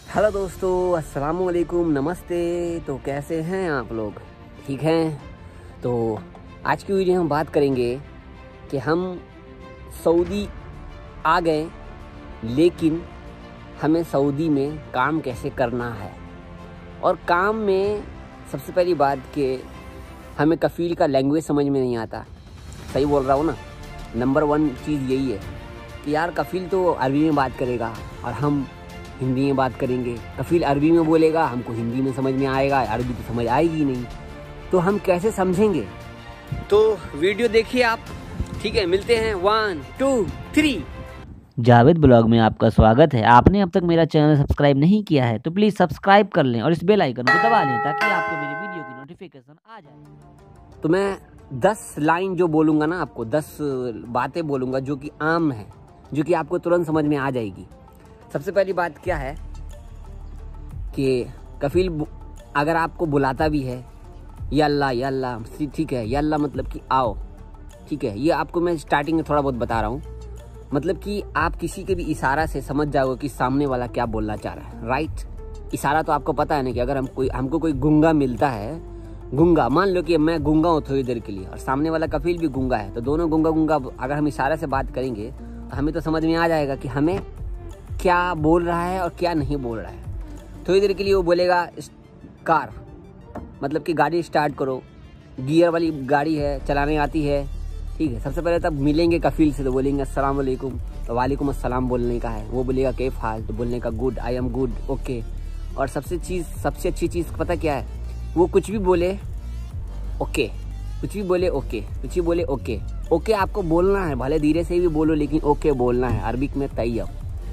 Hello दोस्तों, अस्सलाम वालेकुम, नमस्ते। तो कैसे हैं आप लोग? ठीक हैं? तो आज की वीडियो हम बात करेंगे कि हम सऊदी आ गए, लेकिन हमें सऊदी में काम कैसे करना है। और काम में सबसे पहली बात कि हमें कफ़ील का लैंग्वेज समझ में नहीं आता। सही बोल रहा हूँ ना? नंबर 1 चीज़ यही है कि यार कफ़ील तो अरबी में बात करेगा और हम हिंदी में बात करेंगे। कफ़ील अरबी में बोलेगा, हमको हिंदी में समझ में आएगा, अरबी तो समझ आएगी नहीं, तो हम कैसे समझेंगे? तो वीडियो देखिए आप, ठीक है? मिलते हैं 1 2 3। जावेद ब्लॉग में आपका स्वागत है। आपने अब तक मेरा चैनल सब्सक्राइब नहीं किया है तो प्लीज़ सब्सक्राइब कर लें और इस बेल आइकन को दबा लें ताकि आपको मेरे वीडियो की नोटिफिकेशन आ जाए। तो मैं 10 लाइन जो बोलूँगा ना, आपको 10 बातें बोलूँगा जो कि आम है, जो कि आपको तुरंत समझ में आ जाएगी। सबसे पहली बात क्या है कि कफ़ील अगर आपको बुलाता भी है, या अल्लाह, ठीक है, या अल्लाह मतलब कि आओ, ठीक है? ये आपको मैं स्टार्टिंग में थोड़ा बहुत बता रहा हूँ। मतलब कि आप किसी के भी इशारा से समझ जाओगे कि सामने वाला क्या बोलना चाह रहा है, राइट? इशारा तो आपको पता है ना कि अगर हमको कोई गूंगा मिलता है, गूंगा, मान लो कि मैं गूंगा हूँ थोड़ी देर के लिए और सामने वाला कफ़ील भी गूंगा है, तो दोनों गूंगा अगर हम इशारा से बात करेंगे तो हमें तो समझ में आ जाएगा कि हमें क्या बोल रहा है और क्या नहीं बोल रहा है। थोड़ी देर के लिए वो बोलेगा कार, मतलब कि गाड़ी स्टार्ट करो, गियर वाली गाड़ी है, चलाने आती है, ठीक है? सबसे पहले तब मिलेंगे कफ़ील से तो बोलेंगे अस्सलाम वालेकुम, तो वालेकुम अस्सलाम बोलने का है। वो बोलेगा कैफ हाल, तो बोलने का good, I am good, okay. और सबसे अच्छी चीज़ पता क्या है? वो कुछ भी बोले ओके, कुछ भी बोले ओके, कुछ भी बोले ओके। ओके आपको बोलना है, भले धीरे से भी बोलो लेकिन ओके बोलना है। अरबिक में तैयब,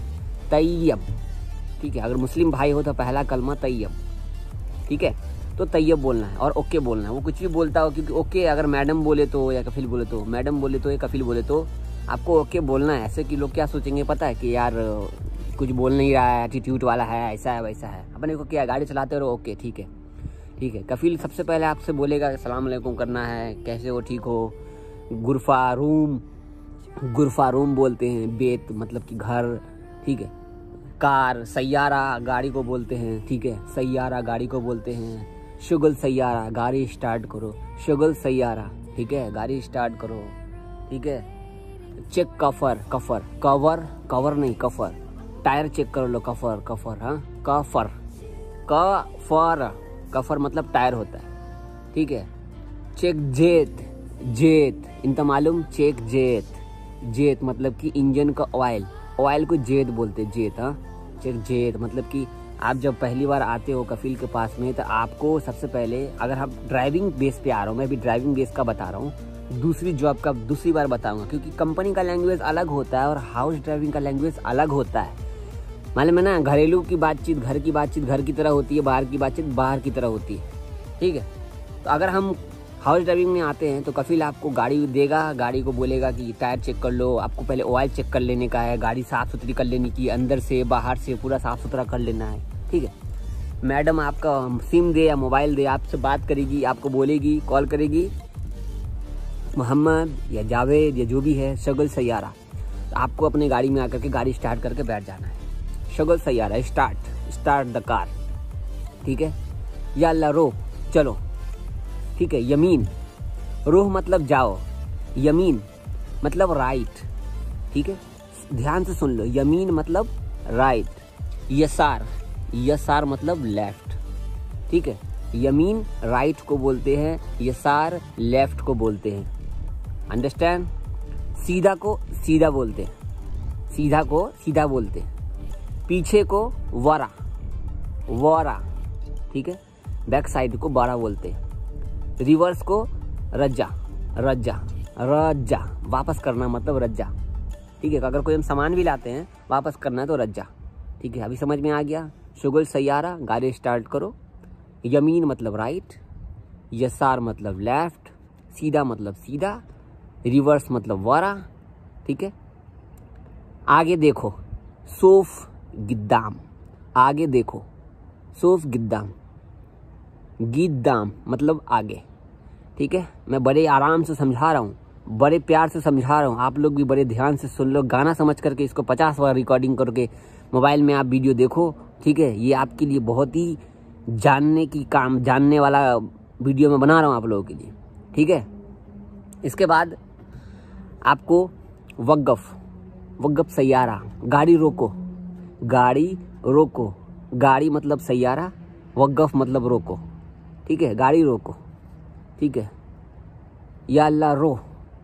ठीक है? अगर मुस्लिम भाई हो तो पहला कलमा तैयब, ठीक है? तो तैयब बोलना है और ओके बोलना है। वो कुछ भी बोलता हो, क्योंकि ओके अगर मैडम बोले तो या कफ़ील बोले तो, मैडम बोले तो या कफ़ील बोले तो आपको ओके बोलना है। ऐसे कि लोग क्या सोचेंगे पता है कि यार कुछ बोल नहीं रहा है, एटीट्यूड वाला है, ऐसा है वैसा है। अपने को क्या, गाड़ी चलाते रहो, ओके ठीक है, ठीक है। कफ़ील सबसे पहले आपसे बोलेगा अस्सलाम वालेकुम करना है, कैसे हो, ठीक हो। गुरफा रूम बोलते हैं, बेत मतलब कि घर, ठीक है? कार, सैयारा गाड़ी को बोलते हैं, ठीक है? सैयारा गाड़ी को बोलते हैं। शुगल सैयारा, गाड़ी स्टार्ट करो, शुगल सैयारा, ठीक है? गाड़ी स्टार्ट करो, ठीक है? चेक कवर नहीं, कफर, टायर चेक कर लो, कफर, हाँ, कफर मतलब टायर होता है, ठीक है? चेक जेत, इनका मालूम, चेक जेत मतलब कि इंजन का ऑयल को जेत बोलते, जेत, हाँ? चेक जेत मतलब कि आप जब पहली बार आते हो कफ़ील के पास में, तो आपको सबसे पहले, अगर आप ड्राइविंग बेस पे आ रहा हूँ, मैं भी ड्राइविंग बेस का बता रहा हूँ, दूसरी जॉब का दूसरी बार बताऊंगा, क्योंकि कंपनी का लैंग्वेज अलग होता है और हाउस ड्राइविंग का लैंग्वेज अलग होता है। मालूम है ना? घरेलू की बातचीत घर की तरह होती है, बाहर की बातचीत बाहर की तरह होती है, ठीक है? तो अगर हम हाउस ड्राइविंग में आते हैं तो कफ़ील आपको गाड़ी देगा, गाड़ी को बोलेगा कि टायर चेक कर लो, आपको पहले ऑयल चेक कर लेने का है, गाड़ी साफ़ सुथरी कर लेने की, अंदर से बाहर से पूरा साफ़ सुथरा कर लेना है, ठीक है? मैडम आपका सिम दे या मोबाइल दे, आपसे बात करेगी, आपको बोलेगी, कॉल करेगी, मोहम्मद या जावेद या जो भी है, शगल सैयारा। तो आपको अपने गाड़ी में आकर के गाड़ी स्टार्ट करके बैठ जाना है। शगल सैयारा, स्टार्ट द कार, ठीक है? या अल्लाह रो, चलो, ठीक है? यमीन, रूह मतलब जाओ, यमीन मतलब राइट, ठीक है? ध्यान से सुन लो, यमीन मतलब राइट, यसार मतलब लेफ्ट, ठीक है? यमीन राइट को बोलते हैं, यसार लेफ्ट को बोलते हैं, अंडरस्टैंड? सीधा को सीधा बोलते हैं, सीधा बोलते हैं। पीछे को वरा, ठीक है? बैक साइड को बारा बोलते हैं। रिवर्स को रज्जा, वापस करना मतलब रज्जा, ठीक है? अगर कोई हम सामान भी लाते हैं वापस करना है तो रज्जा, ठीक है? अभी समझ में आ गया? शुगल सैयारा, गाड़ी स्टार्ट करो, यमीन मतलब राइट, यसार मतलब लेफ्ट, सीधा मतलब सीधा, रिवर्स मतलब वारा, ठीक है? आगे देखो, सोफ गिद्दाम, आगे देखो, सोफ गिद्दाम मतलब आगे, ठीक है? मैं बड़े आराम से समझा रहा हूँ, बड़े प्यार से समझा रहा हूँ, आप लोग भी बड़े ध्यान से सुन लो। गाना समझ करके इसको 50 बार रिकॉर्डिंग करके मोबाइल में आप वीडियो देखो ठीक है, ये आपके लिए बहुत ही जानने वाला वीडियो मैं बना रहा हूँ आप लोगों के लिए। ठीक है, इसके बाद आपको वक़्फ़ सैयारा, गाड़ी रोको, गाड़ी मतलब सैयारा, वक़्फ़ मतलब रोको। ठीक है, गाड़ी रोको। ठीक है, या अल्लाह रो,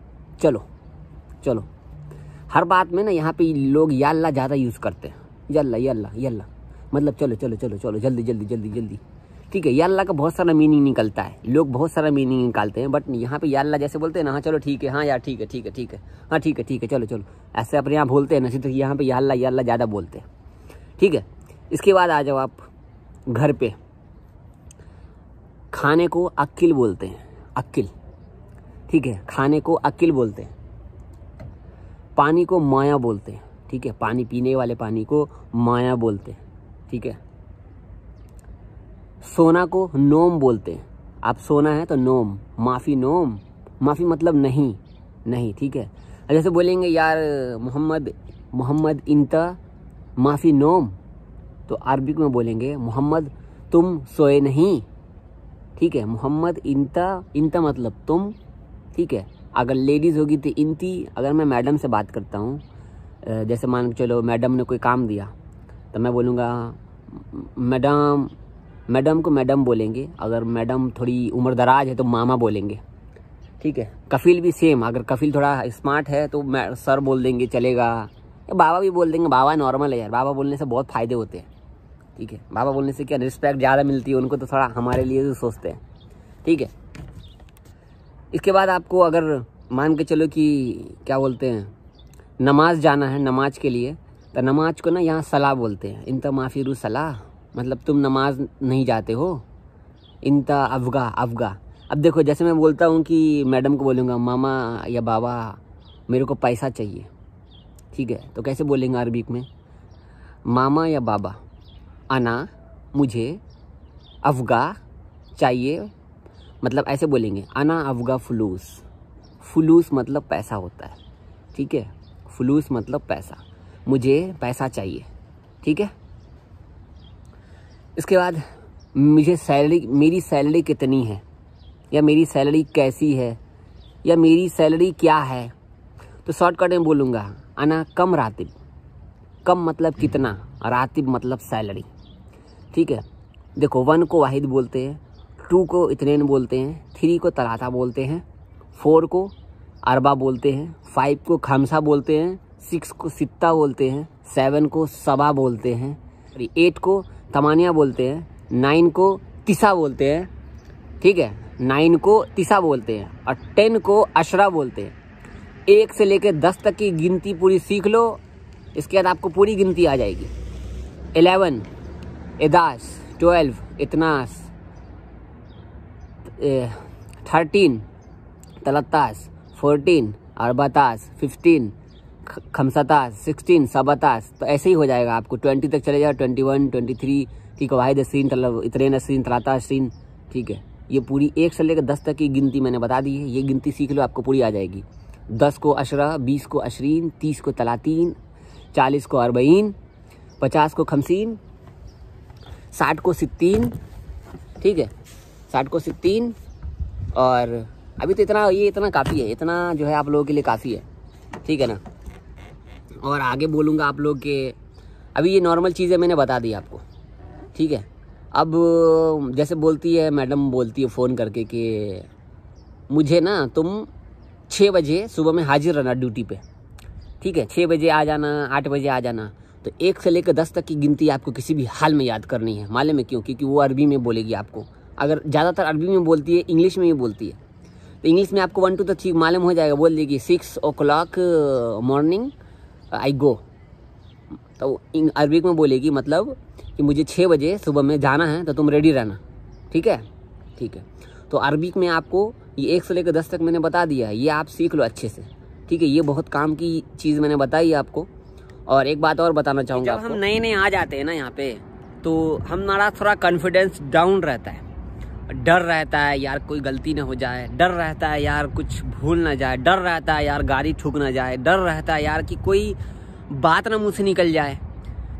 चलो। हर बात में ना यहाँ पे लोग या अल्लाह ज़्यादा यूज़ करते हैं। या अल्लाह मतलब चलो जल्दी। ठीक है, या अल्लाह का बहुत सारा मीनिंग निकलता है, लोग बहुत सारा मीनिंग निकालते हैं, बट यहाँ पे या अल्लाह जैसे बोलते हैं ना, हाँ चलो ठीक है, हाँ यार ठीक है, हाँ ठीक है, चलो ऐसे अपने यहाँ बोलते हैं ना, तो यहाँ पे या अल्लाह ज़्यादा बोलते हैं। ठीक है, इसके बाद आ जाओ आप घर पे। खाने को अक्किल बोलते हैं, अक्किल। ठीक है, खाने को अक्किल बोलते हैं। पानी को माया बोलते हैं। ठीक है, पानी पीने वाले पानी को माया बोलते हैं। ठीक है, सोना को नोम बोलते हैं। आप सोना है तो नोम, माफ़ी मतलब नहीं। ठीक है, जैसे बोलेंगे यार मोहम्मद इंता माफ़ी नोम, तो अरबिक में बोलेंगे मोहम्मद तुम सोए नहीं। ठीक है, मोहम्मद इंता मतलब तुम। ठीक है, अगर लेडीज़ होगी तो इंती। अगर मैं मैडम से बात करता हूँ, जैसे मान के चलो मैडम ने कोई काम दिया, तो मैं बोलूँगा मैडम को मैडम बोलेंगे। अगर मैडम थोड़ी उम्र दराज है तो मामा बोलेंगे। ठीक है, कफिल भी सेम, अगर कफिल थोड़ा स्मार्ट है तो मैं सर बोल देंगे, चलेगा। या बाबा भी बोल देंगे, बाबा नॉर्मल है यार, बाबा बोलने से बहुत फ़ायदे होते हैं। ठीक है, बाबा बोलने से क्या रिस्पेक्ट ज़्यादा मिलती है उनको, तो थोड़ा हमारे लिए भी सोचते हैं। ठीक है, इसके बाद आपको अगर मान के चलो कि क्या बोलते हैं, नमाज जाना है, नमाज के लिए, तो नमाज को ना यहाँ सलाह बोलते हैं। इंता माफिरू सलाह मतलब तुम नमाज नहीं जाते हो। इंता अफगा। अब देखो, जैसे मैं बोलता हूँ कि मैडम को बोलूँगा मामा या बाबा मेरे को पैसा चाहिए। ठीक है, तो कैसे बोलेंगे अरबिक में? मामा या बाबा, अना मुझे, अफगा चाहिए, मतलब ऐसे बोलेंगे अना अफगा फुलूस मतलब पैसा होता है। ठीक है, फुलूस मतलब पैसा, मुझे पैसा चाहिए। ठीक है, इसके बाद मेरी सैलरी कितनी है, या मेरी सैलरी कैसी है, या मेरी सैलरी क्या है, तो शॉर्टकट में बोलूँगा अना कम रातिब। कम मतलब कितना, रातिब मतलब सैलरी। ठीक है, देखो 1 को वाहिद बोलते हैं, 2 को इतनेन बोलते हैं, 3 को तलाता बोलते हैं, 4 को अरबा बोलते हैं, 5 को खमसा बोलते हैं, 6 को सित्ता बोलते हैं, 7 को सबा बोलते हैं, 8 को तमानिया बोलते हैं, 9 को तिसा बोलते हैं। ठीक है, 9 को तिसा बोलते हैं, और 10 को अशरा बोलते हैं। 1 से लेकर 10 तक की गिनती पूरी सीख लो, इसके बाद आपको पूरी गिनती आ जाएगी। 11 11 12 इतनास 13 13 14 14 15 खमसतास 16 सबतास, तो ऐसे ही हो जाएगा। आपको 20 तक चले जाओ, 21 23। ठीक है, वाहिद असीन मतलब इतने असीन तलाता असीन। ठीक है, ये पूरी 1 से लेकर 10 तक की गिनती मैंने बता दी है, ये गिनती सीख लो, आपको पूरी आ जाएगी। 10 को अशरा, 20 को अशरीन, 30 को तलातीन, 40 को अरबईन, 50 को खमसीन, 60 को सित्तीन। ठीक है, 60 को सित्तीन। और अभी तो इतना काफ़ी है, इतना जो है आप लोगों के लिए काफ़ी है। ठीक है ना, और आगे बोलूँगा आप लोग के, अभी ये नॉर्मल चीज़ें मैंने बता दी आपको। ठीक है, अब जैसे बोलती है मैडम, बोलती है फ़ोन करके कि मुझे ना तुम 6 बजे सुबह में हाजिर रहना ड्यूटी पे। ठीक है, 6 बजे आ जाना, 8 बजे आ जाना। तो 1 से लेकर 10 तक की गिनती आपको किसी भी हाल में याद करनी है। मालूम है क्यों? क्योंकि वो अरबी में बोलेगी आपको। अगर ज़्यादातर अरबी में बोलती है, इंग्लिश में भी बोलती है, तो इंग्लिश में आपको 1 2 तो ठीक मालूम हो जाएगा, बोल देगी 6 o'clock मॉर्निंग आई गो। तो अरबिक में बोलेगी मतलब कि मुझे 6 बजे सुबह में जाना है, तो तुम रेडी रहना। ठीक है, ठीक है। तो अरबिक में आपको ये 1 से लेकर 10 तक मैंने बता दिया है, ये आप सीख लो अच्छे से। ठीक है, ये बहुत काम की चीज़ मैंने बताई है आपको। और एक बात और बताना चाहूँगा, जब हम नए आ जाते हैं ना यहाँ पे, तो हमारा थोड़ा कॉन्फिडेंस डाउन रहता है, डर रहता है यार कोई गलती ना हो जाए, डर रहता है यार कुछ भूल ना जाए, डर रहता है यार गाड़ी ठुक ना जाए, डर रहता है यार कि कोई बात ना मुँह से निकल जाए।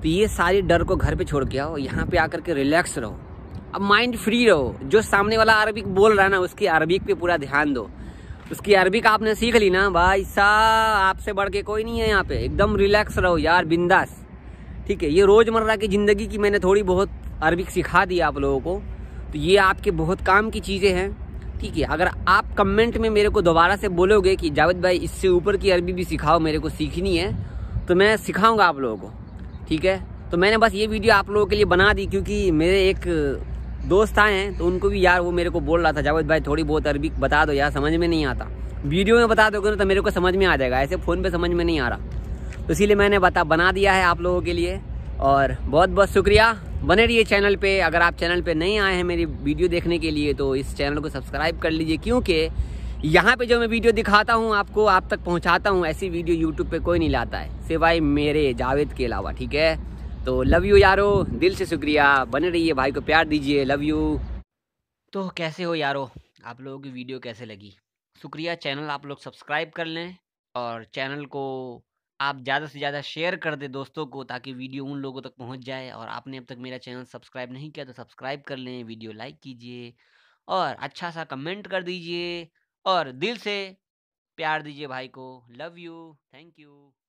तो ये सारी डर को घर पे छोड़ के आओ, यहाँ पे आकर के रिलैक्स रहो, अब माइंड फ्री रहो। जो सामने वाला अरबिक बोल रहा है ना, उसकी अरबिक पे पूरा ध्यान दो। उसकी अरबिक आपने सीख ली ना भाई साहब, आपसे बढ़ के कोई नहीं है यहाँ पे। एकदम रिलैक्स रहो यार, बिंदास। ठीक है, ये रोज़मर्रा की ज़िंदगी की मैंने थोड़ी बहुत अरबिक सिखा दी आप लोगों को, तो ये आपके बहुत काम की चीज़ें हैं। ठीक है, अगर आप कमेंट में मेरे को दोबारा से बोलोगे कि जावेद भाई इससे ऊपर की अरबी भी सिखाओ, मेरे को सीखनी है, तो मैं सिखाऊंगा आप लोगों को। ठीक है, तो मैंने बस ये वीडियो आप लोगों के लिए बना दी, क्योंकि मेरे एक दोस्त आए हैं तो उनको भी यार वो मेरे को बोल रहा था जावेद भाई थोड़ी बहुत अरबी बता दो यार, समझ में नहीं आता। वीडियो में बता दोगे ना तो मेरे को समझ में आ जाएगा, ऐसे फ़ोन पे समझ में नहीं आ रहा। तो इसीलिए मैंने बना दिया है आप लोगों के लिए। और बहुत बहुत शुक्रिया, बने रहिए चैनल पे। अगर आप चैनल पे नहीं आए हैं मेरी वीडियो देखने के लिए तो इस चैनल को सब्सक्राइब कर लीजिए, क्योंकि यहाँ पे जो मैं वीडियो दिखाता हूँ आपको, आप तक पहुँचाता हूँ, ऐसी वीडियो यूट्यूब पे कोई नहीं लाता है सिवाय मेरे जावेद के अलावा। ठीक है, तो लव यू यारो, दिल से शुक्रिया, बने रहिए, भाई को प्यार दीजिए, लव यू। तो कैसे हो यारो, आप लोगों की वीडियो कैसे लगी? शुक्रिया, चैनल आप लोग सब्सक्राइब कर लें और चैनल को आप ज़्यादा से ज़्यादा शेयर कर दें दोस्तों को, ताकि वीडियो उन लोगों तक पहुंच जाए। और आपने अब तक मेरा चैनल सब्सक्राइब नहीं किया तो सब्सक्राइब कर लें, वीडियो लाइक कीजिए और अच्छा सा कमेंट कर दीजिए और दिल से प्यार दीजिए भाई को। Love you, thank you.